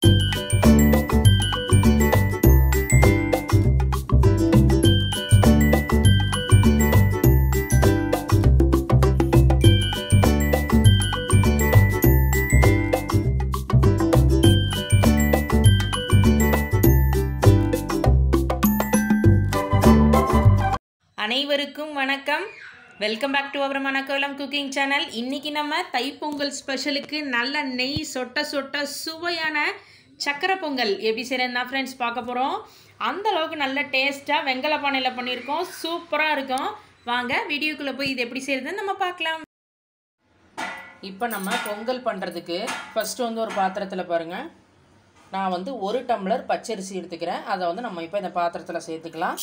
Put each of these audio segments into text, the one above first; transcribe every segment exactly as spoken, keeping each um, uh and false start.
அனைவருக்கும் வணக்கம். Welcome back to our Manakolam cooking channel. இன்றைக்கி நம்ம தைப்பொங்கல் ஸ்பெஷலுக்கு நல்ல நெய் சொட்ட சொட்ட சுவையான சக்கரை பொங்கல் எப்படி செய்கிறேன் தான் ஃப்ரெண்ட்ஸ் பார்க்க போகிறோம். அந்தளவுக்கு நல்ல டேஸ்ட்டாக வெங்கல பானையில் பண்ணியிருக்கோம். சூப்பராக இருக்கும். வாங்க வீடியோக்குள்ளே போய் இது எப்படி செய்கிறதுன்னு நம்ம பார்க்கலாம். இப்போ நம்ம பொங்கல் பண்ணுறதுக்கு ஃபஸ்ட்டு வந்து ஒரு பாத்திரத்தில் பாருங்கள், நான் வந்து ஒரு டம்ளர் பச்சரிசி எடுத்துக்கிறேன். அதை வந்து நம்ம இப்போ இந்த பாத்திரத்தில் சேர்த்துக்கலாம்.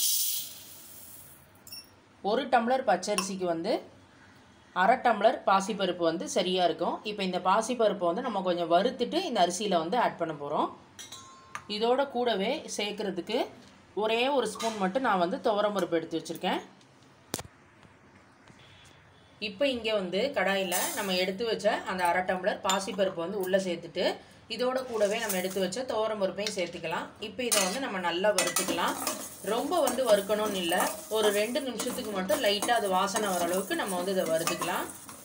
ஒரு டம்ளர் பச்சரிசிக்கு வந்து அரை டம்ளர் பாசிப்பருப்பு வந்து சரியாக இருக்கும். இப்போ இந்த பாசிப்பருப்பை வந்து நம்ம கொஞ்சம் வறுத்துட்டு இந்த அரிசியில் வந்து ஆட் பண்ண போகிறோம். இதோட கூடவே சேர்க்குறதுக்கு ஒரே ஒரு ஸ்பூன் மட்டும் நான் வந்து துவரம்பருப்பு எடுத்து வச்சுருக்கேன். இப்போ இங்கே வந்து கடாயில் நம்ம எடுத்து வச்ச அந்த அரை டம்ளர் பாசிப்பருப்பு வந்து உள்ளே சேர்த்துட்டு இதோட கூடவே நம்ம எடுத்து வச்ச துவரம்பருப்பையும் சேர்த்துக்கலாம். இப்போ இதை வந்து நம்ம நல்லா வறுத்துக்கலாம். ரொம்ப வந்து வறுக்கணும்னு இல்லை, ஒரு ரெண்டு நிமிஷத்துக்கு மட்டும் லைட்டாக அது வாசனை வர அளவுக்கு நம்ம வந்து இதை வறுத்துக்கலாம்.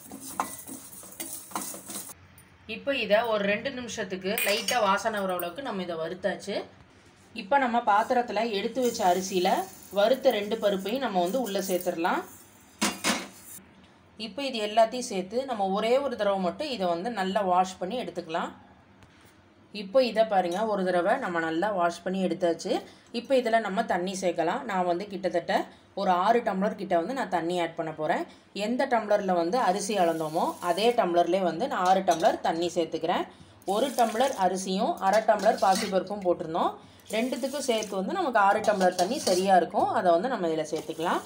இப்போ இதை ஒரு ரெண்டு நிமிஷத்துக்கு லைட்டாக வாசனை வர அளவுக்கு நம்ம இதை வறுத்தாச்சு. இப்போ நம்ம பாத்திரத்தில் எடுத்து வச்ச அரிசியில் வறுத்த ரெண்டு பருப்பையும் நம்ம வந்து உள்ளே சேர்த்துடலாம். இப்போ இது எல்லாத்தையும் சேர்த்து நம்ம ஒரே ஒரு தடவை மட்டும் இதை வந்து நல்லா வாஷ் பண்ணி எடுத்துக்கலாம். இப்போ இதை பாருங்கள், ஒரு தடவை நம்ம நல்லா வாஷ் பண்ணி எடுத்தாச்சு. இப்போ இதில் நம்ம தண்ணி சேர்க்கலாம். நான் வந்து கிட்டத்தட்ட ஒரு ஆறு டம்ளர் கிட்ட வந்து நான் தண்ணி ஆட் பண்ண போகிறேன். எந்த டம்ளரில் வந்து அரிசி அளந்தோமோ அதே டம்ளர்லேயே வந்து நான் ஆறு டம்ளர் தண்ணி சேர்த்துக்கிறேன். ஒரு டம்ளர் அரிசியும் அரை டம்ளர் பாசிப்பருப்பும் போட்டிருந்தோம். ரெண்டுத்துக்கும் சேர்த்து வந்து நமக்கு ஆறு டம்ளர் தண்ணி சரியாக இருக்கும். அதை வந்து நம்ம இதில் சேர்த்துக்கலாம்.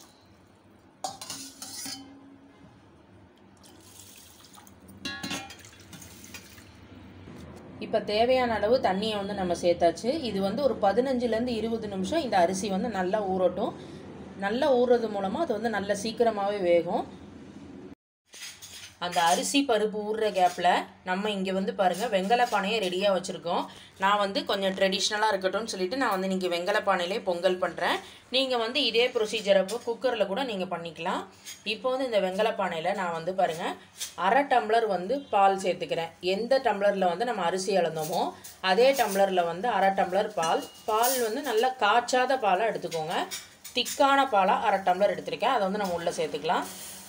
இப்போ தேவையான அளவு தண்ணியை வந்து நம்ம சேர்த்தாச்சு. இது வந்து ஒரு பதினஞ்சுலேருந்து இருபது நிமிஷம் இந்த அரிசி வந்து நல்லா ஊறட்டும். நல்லா ஊறுறது மூலமாக அது வந்து நல்ல சீக்கிரமாகவே வேகும். அந்த அரிசி பருப்பு ஊறுற கேப்பில் நம்ம இங்கே வந்து பாருங்கள் வெங்கல பானையை ரெடியாக வச்சுருக்கோம். நான் வந்து கொஞ்சம் ட்ரெடிஷ்னலாக இருக்கட்டும்னு சொல்லிட்டு நான் வந்து இன்றைக்கி வெங்கல பானையிலே பொங்கல் பண்ணுறேன். நீங்கள் வந்து இதே ப்ரொசீஜரை குக்கரில் கூட நீங்கள் பண்ணிக்கலாம். இப்போ வந்து இந்த வெங்கல பானையில் நான் வந்து பாருங்கள் அரை டம்ளர் வந்து பால் சேர்த்துக்கிறேன். எந்த டம்ளரில் வந்து நம்ம அரிசி அளந்தோமோ அதே டம்ளரில் வந்து அரை டம்ளர் பால். பால் வந்து நல்லா காய்ச்சாத பாலாக எடுத்துக்கோங்க. திக்கான பாலாக அரை டம்ளர் எடுத்துருக்கேன். அதை வந்து நம்ம உள்ளே சேர்த்துக்கலாம்.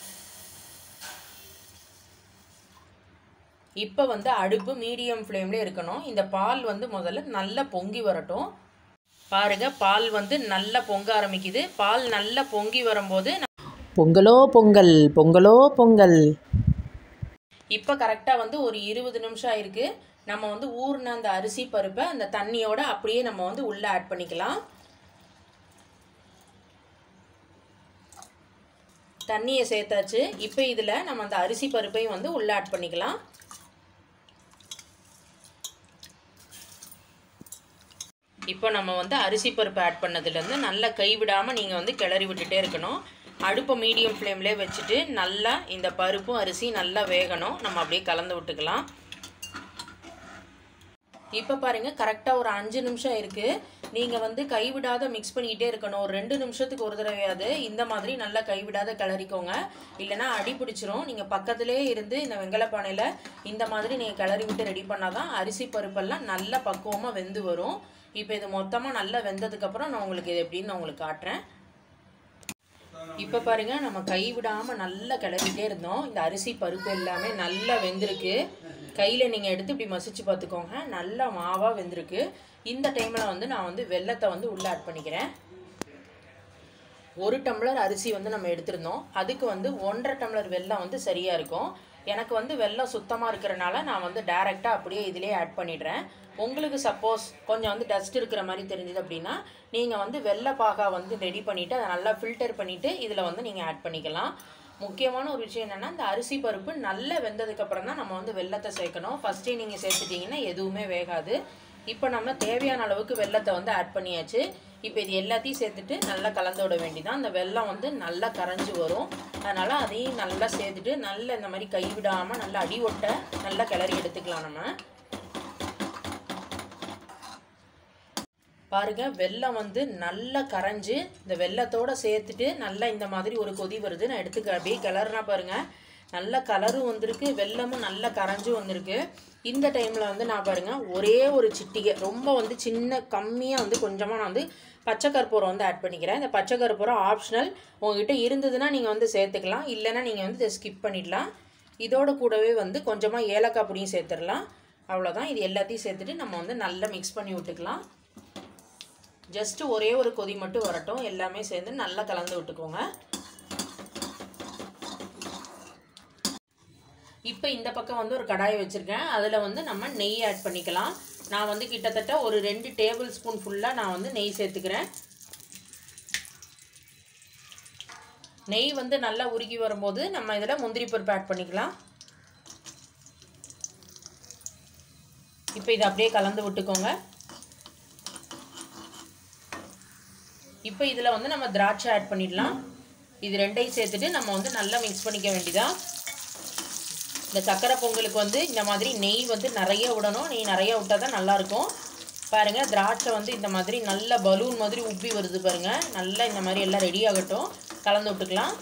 இப்போ வந்து அடுப்பு மீடியம் ஃப்ளேம்லேயே இருக்கணும். இந்த பால் வந்து முதல்ல நல்லா பொங்கி வரட்டும். பாருங்கள், பால் வந்து நல்லா பொங்க ஆரம்பிக்குது. பால் நல்லா பொங்கி வரும்போது பொங்கலோ பொங்கல் பொங்கலோ பொங்கல். இப்போ கரெக்டாக வந்து ஒரு இருபது நிமிஷம் ஆயிருக்கு. நம்ம வந்து ஊறின அந்த அரிசி பருப்பை அந்த தண்ணியோட அப்படியே நம்ம வந்து உள்ளே ஆட் பண்ணிக்கலாம். தண்ணியை சேர்த்தாச்சு. இப்போ இதில் நம்ம அந்த அரிசி பருப்பையும் வந்து உள்ளே ஆட் பண்ணிக்கலாம். இப்போ நம்ம வந்து அரிசி பருப்பு ஆட் பண்ணதுலேருந்து நல்லா கைவிடாமல் நீங்கள் வந்து கிளறி விட்டுட்டே இருக்கணும். அடுப்பை மீடியம் ஃப்ளேம்லேயே வச்சுட்டு நல்லா இந்த பருப்பும் அரிசி நல்லா வேகணும். நம்ம அப்படியே கலந்து விட்டுக்கலாம். இப்போ பாருங்கள், கரெக்டாக ஒரு அஞ்சு நிமிஷம் இருக்குது. நீங்கள் வந்து கைவிடாத மிக்ஸ் பண்ணிக்கிட்டே இருக்கணும். ஒரு ரெண்டு நிமிஷத்துக்கு ஒரு தடவையாவது இந்த மாதிரி நல்லா கைவிடாத கிளறிக்கோங்க. இல்லைனா அடி பிடிச்சிரும். நீங்கள் பக்கத்துலேயே இருந்து இந்த வெங்கல பானையில் இந்த மாதிரி நீங்கள் கிளறி விட்டு ரெடி பண்ணால் தான் அரிசி பருப்பெல்லாம் நல்லா பக்குவமாக வெந்து வரும். இப்போ இது மொத்தமாக நல்லா வெந்ததுக்கப்புறம் நான் உங்களுக்கு இது எப்படின்னு நான் உங்களுக்கு காட்டுறேன். இப்போ பாருங்கள், நம்ம கைவிடாமல் நல்லா கிளறிட்டே இருந்தோம். இந்த அரிசி பருப்பு எல்லாமே நல்லா வெந்திருக்கு. கையில் நீங்கள் எடுத்து இப்படி மசிச்சு பார்த்துக்கோங்க. நல்லா மாவாக வெந்திருக்கு. இந்த டைமில் வந்து நான் வந்து வெல்லத்தை வந்து உள்ளே ஆட் பண்ணிக்கிறேன். ஒரு டம்ளர் அரிசி வந்து நம்ம எடுத்திருந்தோம். அதுக்கு வந்து ஒன்றரை டம்ளர் வெல்லம் வந்து சரியாக இருக்கும். எனக்கு வந்து வெல்லம் சுத்தமாக இருக்கிறனால நான் வந்து டைரெக்டாக அப்படியே இதிலே ஆட் பண்ணிடுறேன். உங்களுக்கு சப்போஸ் கொஞ்சம் வந்து டஸ்ட் இருக்கிற மாதிரி தெரிஞ்சுது அப்படின்னா நீங்கள் வந்து வெள்ளை பாகா வந்து ரெடி பண்ணிவிட்டு அதை நல்லா ஃபில்டர் பண்ணிவிட்டு இதில் வந்து நீங்கள் ஆட் பண்ணிக்கலாம். முக்கியமான ஒரு விஷயம் என்னென்னா, இந்த அரிசி பருப்பு நல்லா வெந்ததுக்கப்புறம் தான் நம்ம வந்து வெல்லத்தை சேர்க்கணும். ஃபஸ்ட்டே நீங்கள் சேர்த்துட்டிங்கன்னா எதுவுமே வேகாது. இப்போ நம்ம தேவையான அளவுக்கு வெல்லத்தை வந்து ஆட் பண்ணியாச்சு. இப்போ இது எல்லாத்தையும் சேர்த்துட்டு நல்லா கலந்து விட வேண்டியதான். அந்த வெல்லம் வந்து நல்லா கரைஞ்சி வரும். அதனால் அதையும் நல்லா சேர்த்துட்டு நல்லா இந்த மாதிரி கைவிடாமல் நல்லா அடி ஒட்ட நல்லா கிளறி எடுத்துக்கலாம். நம்ம பாருங்கள் வெல்லம் வந்து நல்லா கரைஞ்சி இந்த வெல்லத்தோடு சேர்த்துட்டு நல்லா இந்த மாதிரி ஒரு கொதி வருது. நான் எடுத்து அப்படியே கிளறுனா பாருங்கள் நல்ல கலரும் வந்திருக்கு, வெல்லமும் நல்லா கரைஞ்சும் வந்திருக்கு. இந்த டைமில் வந்து நான் பாருங்கள் ஒரே ஒரு சிட்டிகை ரொம்ப வந்து சின்ன கம்மியாக வந்து கொஞ்சமாக நான் வந்து பச்சை கற்பூரம் வந்து ஆட் பண்ணிக்கிறேன். இந்த பச்சை கற்பூரம் ஆப்ஷனல், உங்கள்கிட்ட இருந்ததுன்னா நீங்கள் வந்து சேர்த்துக்கலாம், இல்லைன்னா நீங்கள் வந்து ஸ்கிப் பண்ணிடலாம். இதோட கூடவே வந்து கொஞ்சமாக ஏலக்காய் பொடியும் சேர்த்துடலாம். அவ்வளோதான். இது எல்லாத்தையும் சேர்த்துட்டு நம்ம வந்து நல்லா மிக்ஸ் பண்ணி விட்டுக்கலாம். ஜஸ்ட்டு ஒரே ஒரு கொதி மட்டும் வரட்டும், எல்லாமே சேர்ந்து நல்லா கலந்து விட்டுக்கோங்க. இப்போ இந்த பக்கம் வந்து ஒரு கடாயை வச்சுருக்கேன், அதில் வந்து நம்ம நெய் ஆட் பண்ணிக்கலாம். நான் வந்து கிட்டத்தட்ட ஒரு ரெண்டு டேபிள் ஸ்பூன் ஃபுல்லாக நான் வந்து நெய் சேர்த்துக்கிறேன். நெய் வந்து நல்லா உருகி வரும்போது நம்ம இதில் முந்திரி பருப்பு ஆட் பண்ணிக்கலாம். இப்போ இதை அப்படியே கலந்து விட்டுக்கோங்க. இப்போ இதில் வந்து நம்ம திராட்சை ஆட் பண்ணிடலாம். இது ரெண்டையும் சேர்த்துட்டு நம்ம வந்து நல்லா மிக்ஸ் பண்ணிக்க வேண்டியதான். இந்த சக்கரை பொங்கலுக்கு வந்து இந்த மாதிரி நெய் வந்து நிறைய விடணும், நெய் நிறைய விட்டால் தான் நல்லாயிருக்கும். பாருங்கள் திராட்சை வந்து இந்த மாதிரி நல்ல பலூன் மாதிரி உப்பி வருது பாருங்கள். நல்லா இந்த மாதிரி எல்லாம் ரெடி ஆகட்டும், கலந்து விட்டுக்கலாம்.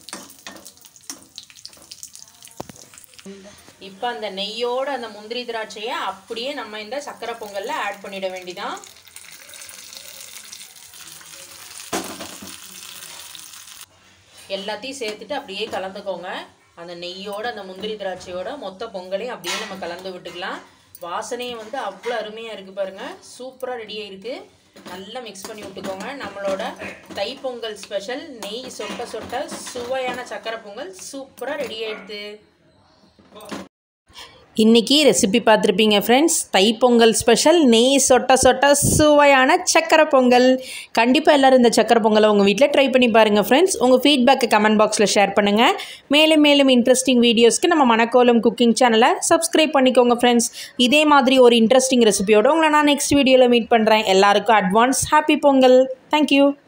இப்போ அந்த நெய்யோடு அந்த முந்திரி திராட்சையை அப்படியே நம்ம இந்த சக்கரை பொங்கலில் ஆட் பண்ணிட வேண்டியதான். எல்லாத்தையும் சேர்த்துட்டு அப்படியே கலந்துக்கோங்க. அந்த நெய்யோடு அந்த முந்திரி திராட்சையோட மொத்த பொங்கலையும் அப்படியே நம்ம கலந்து விட்டுக்கலாம். வாசனையும் வந்து அவ்வளோ அருமையாக இருக்குது பாருங்கள், சூப்பராக ரெடியாக இருக்குது. நல்லா மிக்ஸ் பண்ணி விட்டுக்கோங்க. நம்மளோட தைப்பொங்கல் ஸ்பெஷல் நெய் சொட்ட சொட்ட சுவையான சக்கரை பொங்கல் சூப்பராக ரெடி ஆகிடுது. இன்றைக்கி ரெசிபி பார்த்துருப்பீங்க ஃப்ரெண்ட்ஸ், தைப்பொங்கல் ஸ்பெஷல் நெய் சொட்ட சொட்ட சுவையான சக்கரை பொங்கல். கண்டிப்பாக எல்லோரும் இந்த சக்கரை பொங்கலை உங்கள் வீட்டில் ட்ரை பண்ணி பாருங்கள் ஃப்ரெண்ட்ஸ். உங்கள் ஃபீட்பேக்கை கமெண்ட் பாக்ஸில் ஷேர் பண்ணுங்கள். மேலும் மேலும் இன்ட்ரெஸ்டிங் வீடியோஸ்க்கு நம்ம மணக்கோலம் குக்கிங் சேனலை சப்ஸ்கிரைப் பண்ணிக்கோங்க ஃப்ரெண்ட்ஸ். இதே மாதிரி ஒரு இன்ட்ரெஸ்டிங் ரெசிபியோடு உங்களை நான் நெக்ஸ்ட் வீடியோவில் மீட் பண்ணுறேன். எல்லாருக்கும் அட்வான்ஸ் ஹாப்பி பொங்கல். தேங்க்யூ.